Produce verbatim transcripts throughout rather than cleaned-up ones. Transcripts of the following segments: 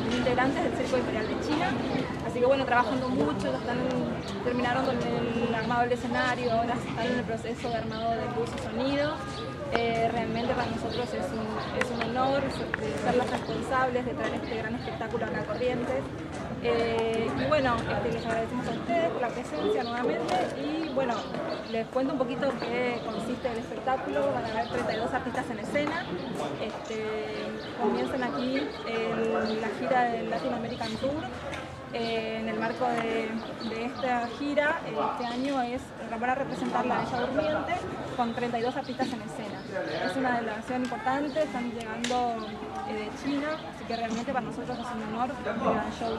integrantes del Circo Imperial de China. Así que bueno, trabajando mucho, están, terminaron con el armado del escenario, ahora están en el proceso de armado de luz y sonido. Eh, realmente para nosotros es un, es un honor ser los responsables de traer este gran espectáculo acá a Corrientes. Eh, y bueno, este, les agradecemos a ustedes por la presencia nuevamente y bueno, les cuento un poquito en qué consiste el espectáculo. Van a haber treinta y dos artistas en escena. Este, comienzan aquí el, la gira del Latin American Tour. Eh, en el marco de, de esta gira, este año es para representar la Bella Durmiente con treinta y dos artistas en escena. Es una delegación importante, están llegando eh, de China, así que realmente para nosotros es un honor este gran show.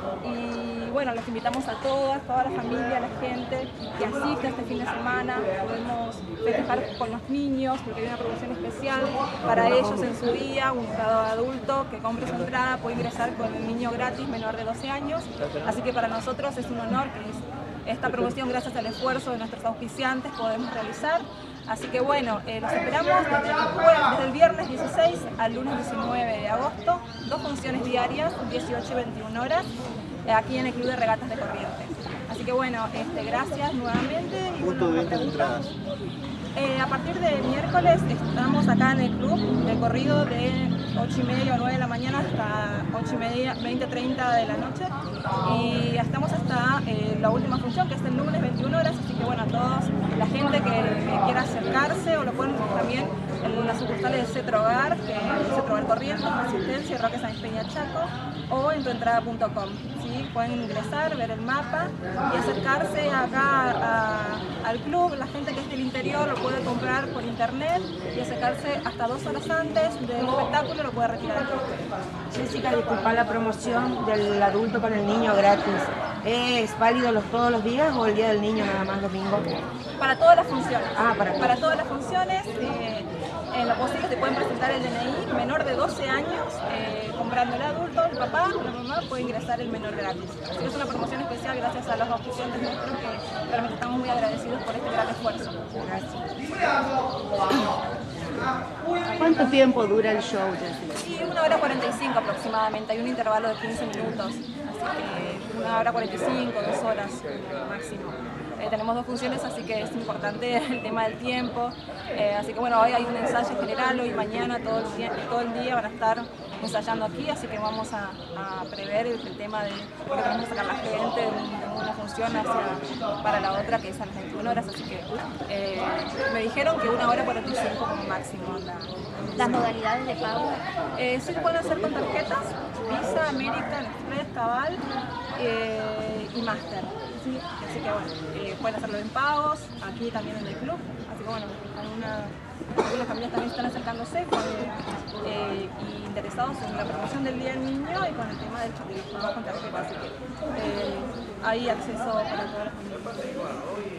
Y bueno, los invitamos a todas, toda la familia, la gente que asiste este fin de semana. Podemos festejar con los niños porque hay una promoción especial para ellos en su día. Un cada adulto que compre su entrada puede ingresar con el niño gratis menor de doce años. Así que para nosotros es un honor que es esta promoción, gracias al esfuerzo de nuestros auspiciantes, podemos realizar. Así que bueno, eh, los esperamos desde el, jueves, desde el viernes dieciséis al lunes diecinueve de agosto, dos funciones diarias, dieciocho y veintiuna horas, eh, aquí en el Club de Regatas de Corrientes. Así que bueno, este, gracias nuevamente. Y punto de venta de entradas. Eh, a partir de miércoles estamos acá en el club de corrido de ocho y media o nueve de la mañana hasta ocho y media, veinte, treinta de la noche y estamos hasta eh, la última función que es el lunes veintiuna horas, así que bueno, a todos la gente que, que quiera acercarse o lo pueden también en las sucursales de Cetro Hogar, que es Cetro Hogar Corrientes, Resistencia y Roque Sáenz Peña Chaco, o en tuentrada punto com. ¿Sí? Pueden ingresar, ver el mapa y acercarse acá a, al club. La gente que es del interior lo puede comprar por internet y acercarse hasta dos horas antes del espectáculo lo puede retirar aquí. Jessica, disculpa, la promoción del adulto con el niño gratis, ¿es válido los, todos los días o el día del niño nada más domingo? Para todas las funciones. Ah, para, para todas las funciones. Eh, en lo posible te pueden presentar el D N I menor de doce años, eh, comprando el adulto, el papá o la mamá puede ingresar el menor gratis. Así que es una promoción especial gracias a los auspiciantes nuestros que realmente estamos muy agradecidos por este gran esfuerzo. Gracias. ¿Cuánto tiempo dura el show, Jessica? Sí, una hora cuarenta y cinco aproximadamente, hay un intervalo de quince minutos, así que una hora cuarenta y cinco, dos horas máximo. Eh, tenemos dos funciones, así que es importante el tema del tiempo. Eh, así que bueno, hoy hay un ensayo general, hoy y mañana todo el, día, todo el día van a estar ensayando aquí, así que vamos a, a prever el, el tema de que tenemos que sacar la gente de, de una función hacia, para la otra, que es a las veintiuna horas, así que eh, me dijeron que una hora cuarenta y cinco como máximo. La, ¿Las modalidades de pago? Eh, sí, pueden hacer con tarjetas, Visa, American Express, Cabal eh, y Master. Sí, así que bueno, eh, pueden hacerlo en pagos, aquí también en el club. Así que bueno, alguna, algunas familias también están acercándose con, eh, y interesados en la promoción del Día del Niño y con el tema del los pagos con tarjeta. Así que eh, hay acceso para todas las familias.